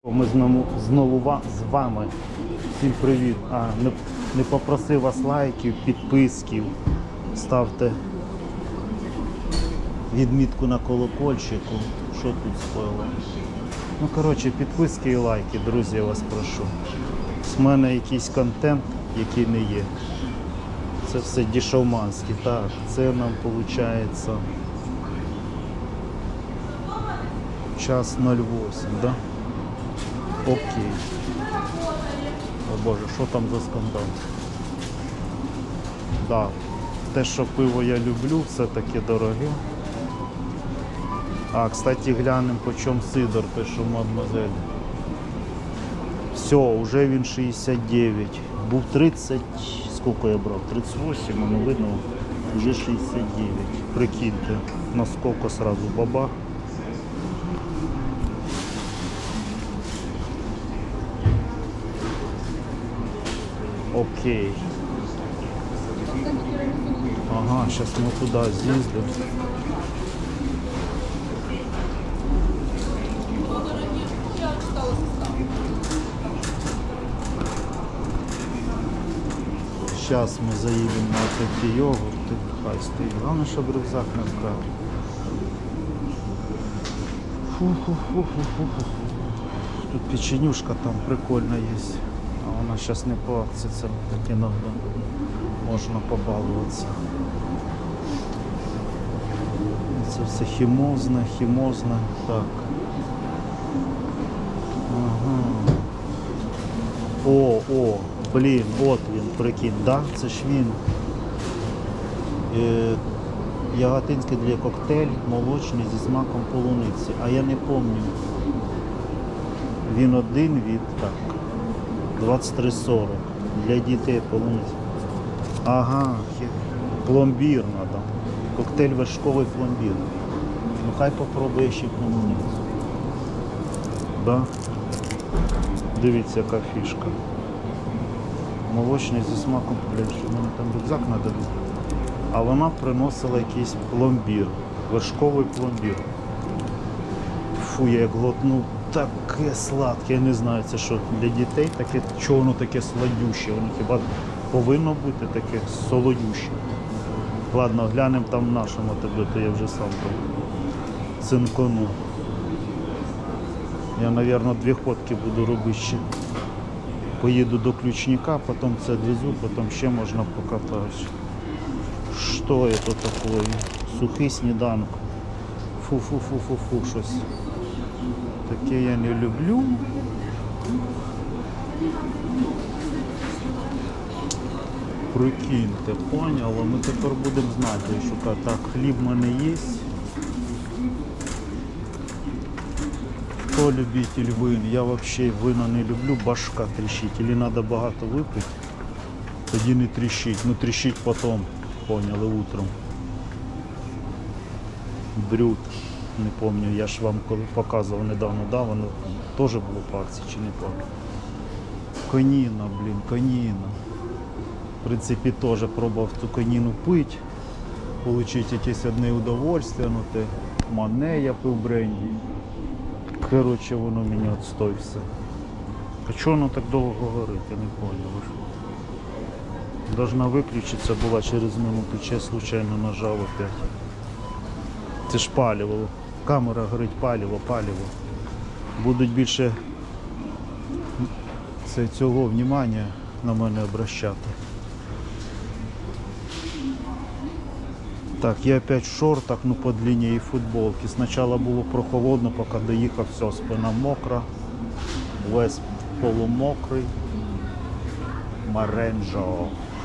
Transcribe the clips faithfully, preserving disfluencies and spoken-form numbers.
Ми знову, знову ва- з вами. Всім привіт. А, не, не попросив вас лайків, підписків. Ставте відмітку на колокольчику. Що тут спойло? Ну, коротше, підписки і лайки, друзі, я вас прошу. З мене якийсь контент, який не є. Це все дешевманське. Так, це нам виходить час нуль вісім, да? Окей. О Боже, що там за скандал? Да, те, що пиво я люблю, все таки дороге. А, кстати, глянемо, по чому сидор, те, що мадемуазель. Все, вже він шістдесят дев'ять. Був тридцять, скільки я брав? тридцять вісім, ну видно, вже шістдесят дев'ять. Прикиньте, наскільки сразу бабах. Окей. Ага, зараз ми туди з'їздимо. Зараз ми заїдемо на такі йогурти. Хай стоїть. Головне, щоб рюкзак не вкрав. Фу-фу-фу-фу-фу-фу. Тут печенюшка там прикольна є. А вона зараз не по акції, це так іноді можна побалуватися. Це все хімозне, хімозне. Так. Ага. О, о, блін, от він, прикинь, да? Це ж він. Е, яготинський для коктейль, молочний зі смаком полуниці. А я не пам'ятаю. Він один від, так, двадцять три сорок. Для дітей полуниці. Ага, пломбір треба. Коктейль вершковий пломбір. Ну хай попробує ще полуницю. Да? Дивіться, яка фішка. Молочний зі смаком, блядь, що в мене там рюкзак треба. А вона приносила якийсь пломбір. Вершковий пломбір. Фу, я як глотнув. Таке сладке, я не знаю, це що для дітей таке, чого воно таке сладюще, воно хіба повинно бути таке солодюще. Ладно, глянемо там в нашому тебе, то я вже сам там цинкону. Я, мабуть, дві ходки буду робити ще. Поїду до Ключника, потім це відвезу, потім ще можна покататися. Що це таке? Сухий сніданок. Фу-фу-фу-фу-фу, щось. Таке я не люблю. Прикиньте, поняла, ми тепер будемо знати, що так, хліб в мене є. Хто любитель вин? Я взагалі вина не люблю, башка тріщить. Или треба багато випити, тоді не тріщить. Ну тріщить потім, поняли, утром. Брют. Не пам'ятаю, я ж вам коли показував недавно, да, воно теж було по акції чи не по акції. Коніна, блін, коніна. В принципі, теж пробував цю коніну пити, отримати якесь одне удовольствие, ну те мане я пив бренді. Коротше, воно мені відстой все. А чого воно так довго горить, я не пам'ятаю. Должна виключитися була через минуту, чи я случайно нажав опять. Це ж паліво. Камера горить, паліво, паліво. Будуть більше це, цього внимання на мене обращати. Так, я опять в шортах, ну по длині і футболки. Спочатку було прохолодно, поки доїхав, все, спина мокра, весь полумокрий. Маренджо.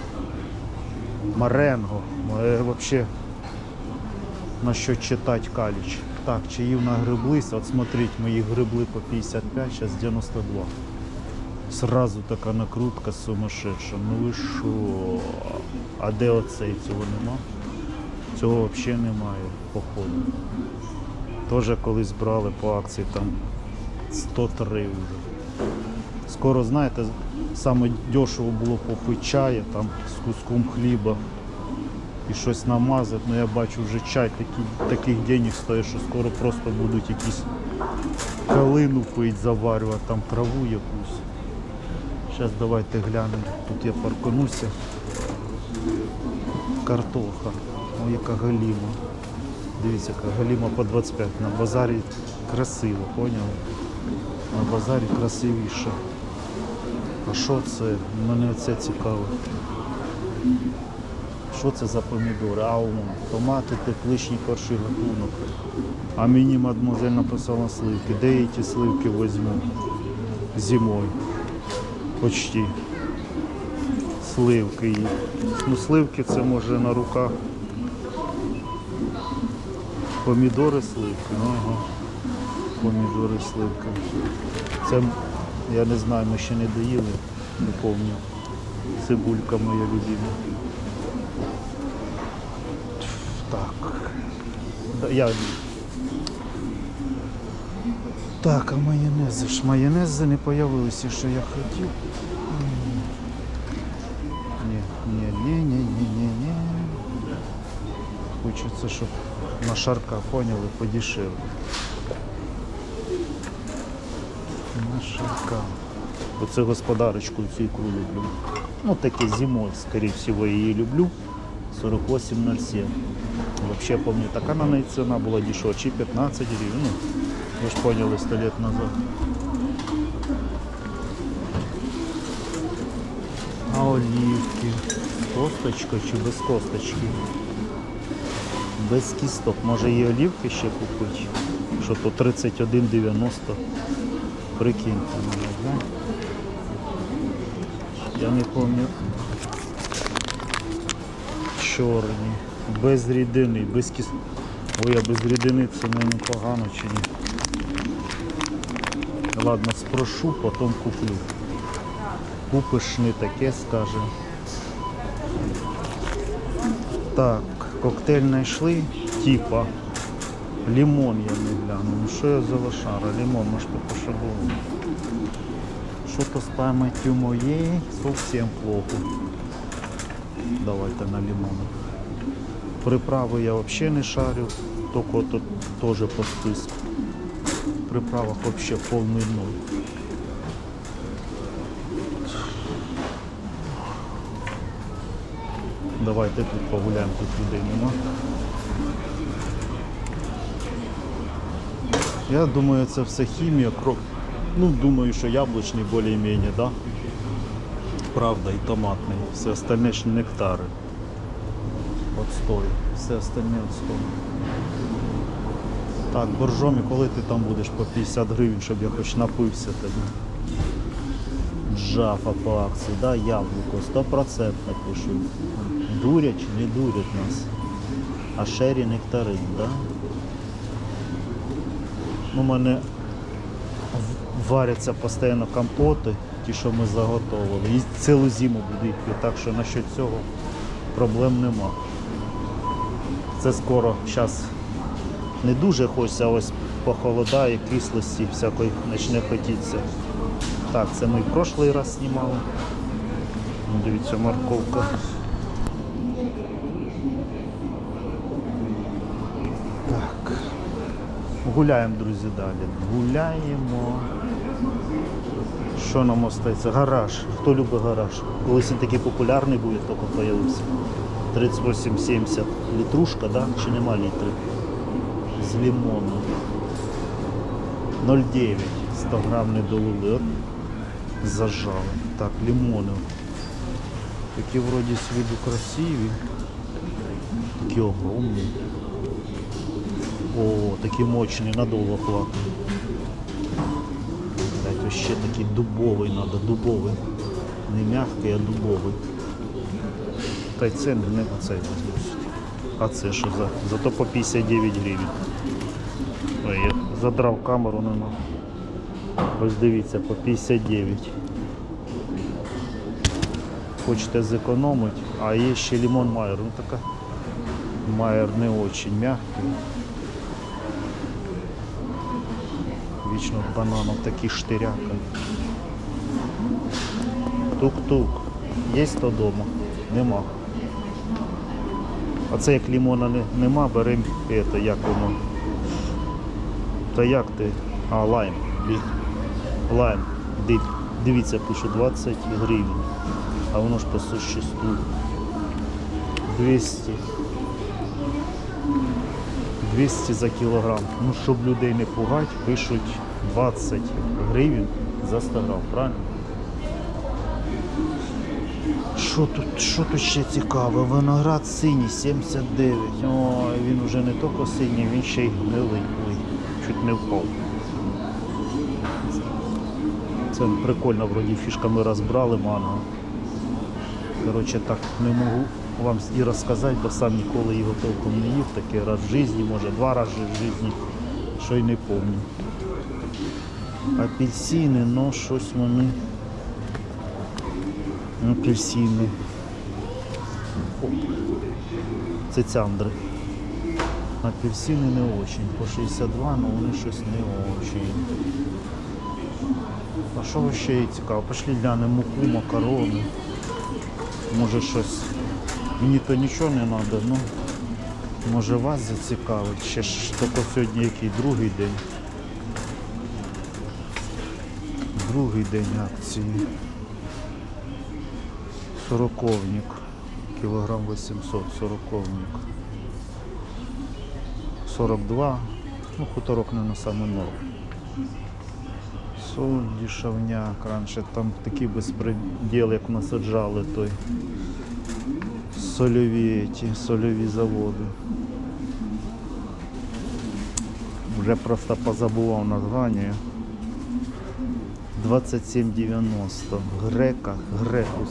Маренго. Е, взагалі, на що читати каліч. Так, чаїв нагреблися, от смотрите, мої грибли по п'ятдесят п'ять, зараз дев'яносто два. Сразу така накрутка сумасшедша. Ну ви що? А де оцей? Цього нема? Цього взагалі немає, походу. Теж колись брали по акції, там сто три вже. Скоро, знаєте, саме дешево було попити чаю, там з куском хліба. і щось намазати. Ну я бачу вже чай такі, таких денег стоїть, що скоро просто будуть якісь калину пить, заварювати, там траву якусь. Зараз давайте глянемо. Тут я паркануся. Картоха. Ой, яка галіма. Дивіться, яка галіма по двадцять п'ять. На базарі красиво, поняли? На базарі красивіше. А що це? Мене це цікаво. Що це за помідори? А, о, томати, тепличні, перший гатунок. А мені мадмузель написала сливки. Де я ті сливки візьму? Зимою. Почти. Сливки є. Ну сливки це може на руках. Помідори, сливки. Ага. Помідори, сливки. Це, я не знаю, ми ще не доїли, не пам'ятаю. Цибулька моя любима. Так. Я... Так, а майонези ж. Майонези не з'явилися, що я хотів. Ні, ні, ні, ні, ні, ні, ні. Хочеться, щоб на шарка, поняли, подешевле. На шарка. Оце господарочку цю ікру люблю. Ну таке зимой, скорее всего, я її люблю. сорок восемь ноль семь. Вообще, я помню, така на неї ціна була дешевче, пятнадцать гривен. Ну, ви ж поняли, сто лет назад. А оливки? З косточкою чи без косточки? Без кісток. Може і оливки ще купити? Що то тридцять один дев'яносто. Прикиньте, може, да? Я не пам'ятаю. Чорні. Без рідини, без кісток. Ой, а без рідини це не непогано чи ні? Ладно, спрошу, потім куплю. Купиш не таке, скаже. Так, коктейль знайшли, типа лимон я не гляну. Ну що я за лошара? Лимон, може попошабував. Що-то з пам'яттю моєї зовсім плохо. Давайте на лимон. Приправи я взагалі не шарю, тільки тут теж по списку. В приправах взагалі повний ноль. Давайте тут погуляємо, тут людей нема. Я думаю, це все хімія, кров. Ну, думаю, що яблучний більш-менш, да? Правда, і томатний. Все остальне ж нектари. Отстой. Все остальне отстой. Так, боржомі, коли ти там будеш по п'ятдесят гривень, щоб я хоч напився тобі. Джафа по акції, да, яблуко, сто процентів пишуть. Дурять чи не дурять нас? А шері нектарин, да? У мене варяться постійно компоти, ті, що ми заготовили. І цілу зиму буду їх пити, так що насчет цього проблем нема. Це скоро, зараз не дуже хочеться, ось похолодає, кислості всякої почне хотітися. Так, це ми в прошлий раз знімали. Дивіться, морковка. Так. Гуляємо, друзі, далі. Гуляємо. Що нам остається? Гараж. Хто любить гараж? Колись він такий популярний був, як тільки з'явився. тридцять вісім сімдесят. Літрушка, да? Чи нема літри? З лимоном. ноль дев'ять. сто грам не долили. От. Зажали. Так, лимони. Такі вроді з виду красиві. Такі огромні. О, такі мощні, надовго хватить. Ось ще такий дубовий треба, дубовий. Не м'який, а дубовий. Та й це не оцей возьмусь. А це що за? Зато по п'ятдесят дев'ять гривень. Ой, я задрав камеру, нема. Ось дивіться, по п'ятдесят дев'ять. Хочете зекономити, а є ще лимон Майер. Ну така Майер не дуже м'який. Вічно бананов такі штиряка. Тук-тук. Є хто вдома? Нема. А це як лимона не, нема, беремо це, як воно. Та як ти? А, лайм. Лайм. Дивіться, пише двадцять гривень. А воно ж по существу. двісті. двісті за кілограм. Ну, щоб людей не пугати, пишуть двадцять гривень за сто грам, правильно? Що тут, що тут ще цікаве? Виноград синій, сімдесят дев'ять. Ой, він вже не тільки синій, він ще й гнилий. Ой, чуть не впав. Це прикольно, вроді фішками розбрали манго. Коротше, так не можу вам і розказати, бо сам ніколи його толком не їв. Такий раз в житті, може два рази в житті, що й не пам'ятаю. Апельсини, ну щось вони. Апельсини. Оп. Це цяндри. Апельсини не очень. По шістдесят два, але вони щось не очень. А що ще є цікаво? Пішли глянемо муку, макарони. Може щось. Мені то нічого не треба, ну може вас зацікавить. Ще ж тільки сьогодні який другий день. Другий день акції. Сороковник. Кілограм вісімсот, сороковник. сорок два. Ну, хуторок не на саме норм. Соль, дешевняк. Раніше там такий безпреділ, як насаджали той. Сольові ті, сольові заводи. Вже просто позабував названня. двадцять сім дев'яносто. Грека, Грекус.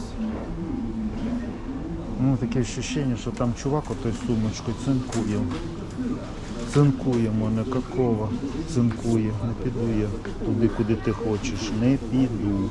Ну, таке відчуття, що там чувак отой сумочкою цинкує. Цинкує мене, какого? Цинкує. Не піду я туди, куди ти хочеш. Не піду.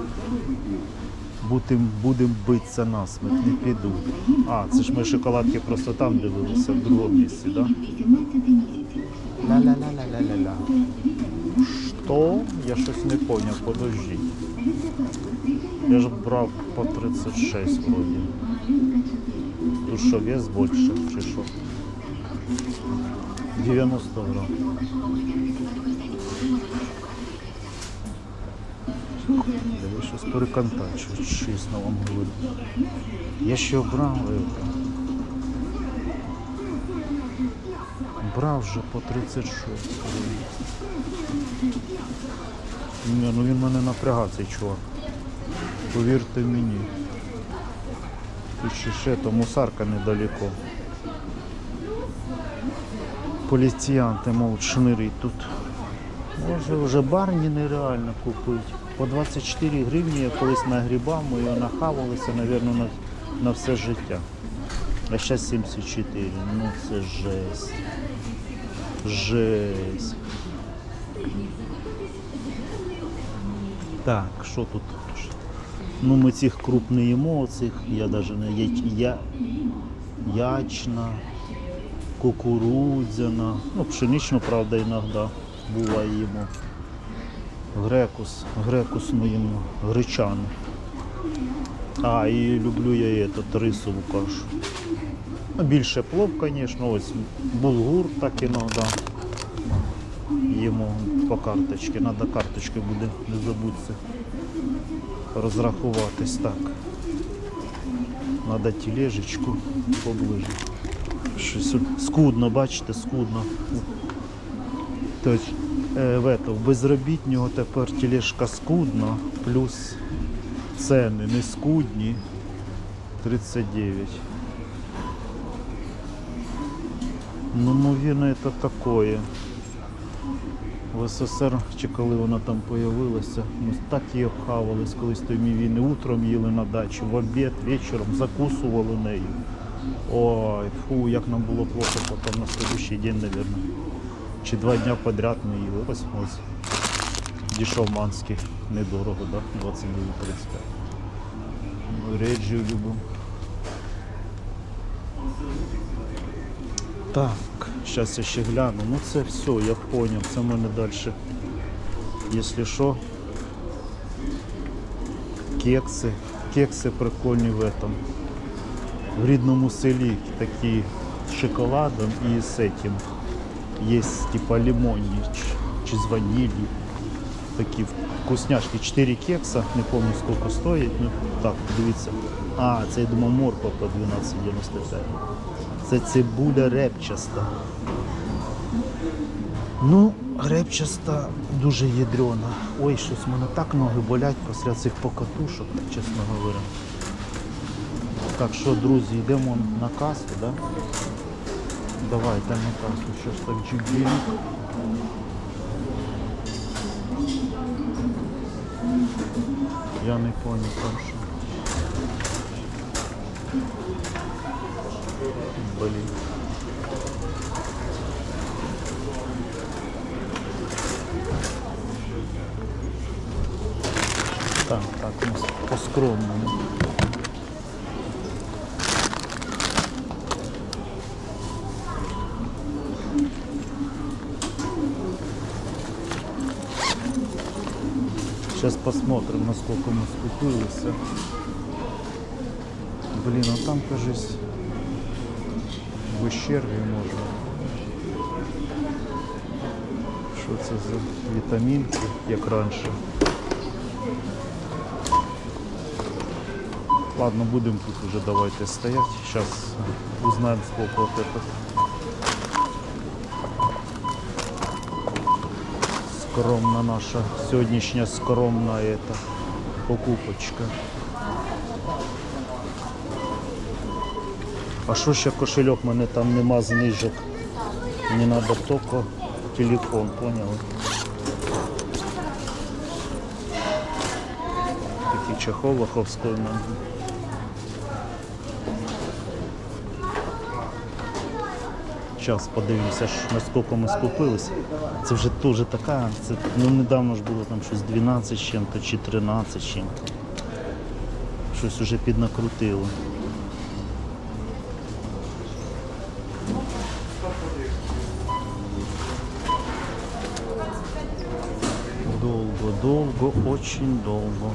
Будем, будем битися насмерть, не піду. А, це ж ми шоколадки просто там дивилися, в другому місці, да? Ля-ля-ля-ля-ля-ля-ля. Що? Я щось не поняв, подожди. Я ж брав по тридцять шість вроді. Тут що, вес більше, чи що? дев'яносто грам. Я щось переконтачу, чесно вам говорю. Я ще брав это. Брав вже по тридцять шість. Ні, ну він мене напрягав, цей чувак. Повірте мені. Тут ще ще, то мусарка недалеко. Поліціянти, мов, шнирить тут. Може вже барні нереально купити. По двадцять чотири гривні я колись нагрібав, ми його нахавалися, мабуть, на, на все життя. А зараз сімдесят чотири. Ну це жесть. Жесть. Так, що тут? Ну ми цих круп не їмо, цих, я навіть не я, я, ячна, кукурудзяна, ну пшеничну, правда, іноді буває їмо. Грекус, грекус ми їмо, гречану. А, і люблю я этот, рисову кашу. Ну, більше плов, звісно, ось булгур так іноді їмо по карточці. Треба карточки буде, не забудьте розрахуватись так. Треба тележечку поближе. Щось скудно, бачите, скудно. Тобто е, в, это, в безробітнього тепер тележка скудна, плюс ціни не скудні. тридцять дев'ять. Ну, мовірно, це таке. В СССР, чи коли вона там з'явилася, ми так її обхавались, колись то ми війни утром їли на дачі, в обід, вечором закусували нею. Ой, фу, як нам було плохо потім на следующий день, мабуть. Чи два дня подряд ми їли. Ось ось. Дешевманський, недорого, да? двадцять дев'ять тридцять п'ять. Реджію любимо. Так, зараз я ще гляну. Ну це все, я зрозумів, це в мене далі. Якщо що, кекси. Кекси прикольні в этом. в рідному селі такі з шоколадом і з этим. Є типа лимонні чи з ванілью. Такі вкусняшки. чотири кекса, не пам'ятаю скільки стоїть. Ну, так, дивіться. А, це я думав морква по дванадцять дев'яносто п'ять. Це цибуля репчаста. Ну, репчаста дуже ядрена. Ой, щось в мене так ноги болять після цих покатушок, чесно говоря. Так що, друзі, йдемо на касу, да? Давайте на касу, щось так джиглі. Я не понял там що. Блін. Так, так, ну, по-скромному. Сейчас посмотрим, насколько мы скупились. Блин, а там, кажись, в ущербі можна. Що це за вітамінки, як раніше? Ладно, будем тут уже давайте стоять. Сейчас узнаем, сколько вот это. Скромна наша сьогоднішня скромна эта покупочка. А що ще кошельок, мене там нема знижок. Мені треба тільки телефон, поняли? Такий чехол лоховський. Зараз подивимося, наскільки ми скупилися. Це вже теж така, це, ну недавно ж було там щось дванадцять з чим-то чи тринадцять з чим-то. Щось вже піднакрутило. Долго, долго, очень долго.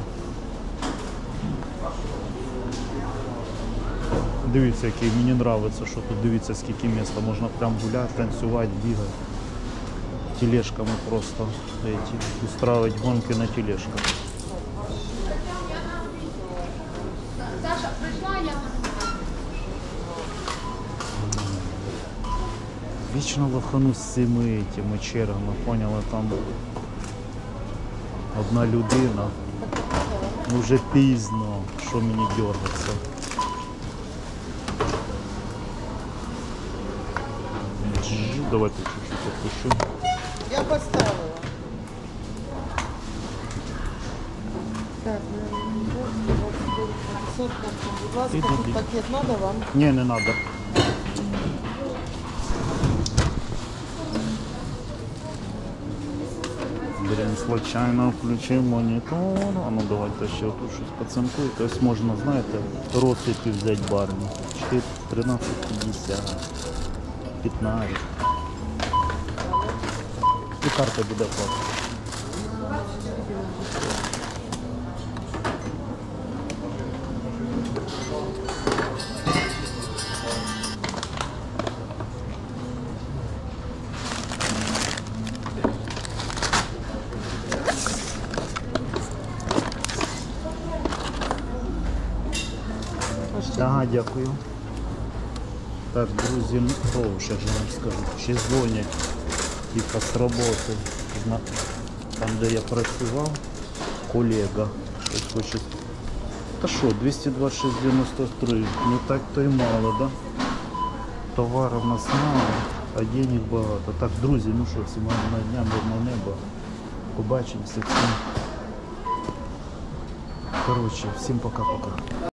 Дивіться, який мені подобається, що тут дивіться, скільки місця. Можна прям гуляти, танцювати, бігати. Тележками просто эти, устраивать гонки на тележках. Саша, прийшла я. Вічно лохану з цими этими чергами, поняла, там одна людина. Ну вже пізно, що мені дергатися. Давайте чуть-чуть отпущу. Я поставила. Так, пятьсот, будь ласка, Іди, іди. пакет надо вам? Не, не надо. Блин, случайно включив монітор. А ну давайте ще тут щось поцинкую. Тобто можна, знаєте, розсипі взяти барні. тринадцять п'ятдесят, п'ятнадцять. І карта буде платити. Ага, дякую. Так, друзі, ну, о, ще ж вам скажу, ще дзвонять, типа з роботи, на, там де я працював, колега, щось хоче. Та що, двісті двадцять шість дев'яносто три, не так то й мало, да? Товару в нас мало, а денег багато. Так, друзі, ну що, всім гарного дня, мирного неба. Побачимося всім. Коротше, всім пока-пока.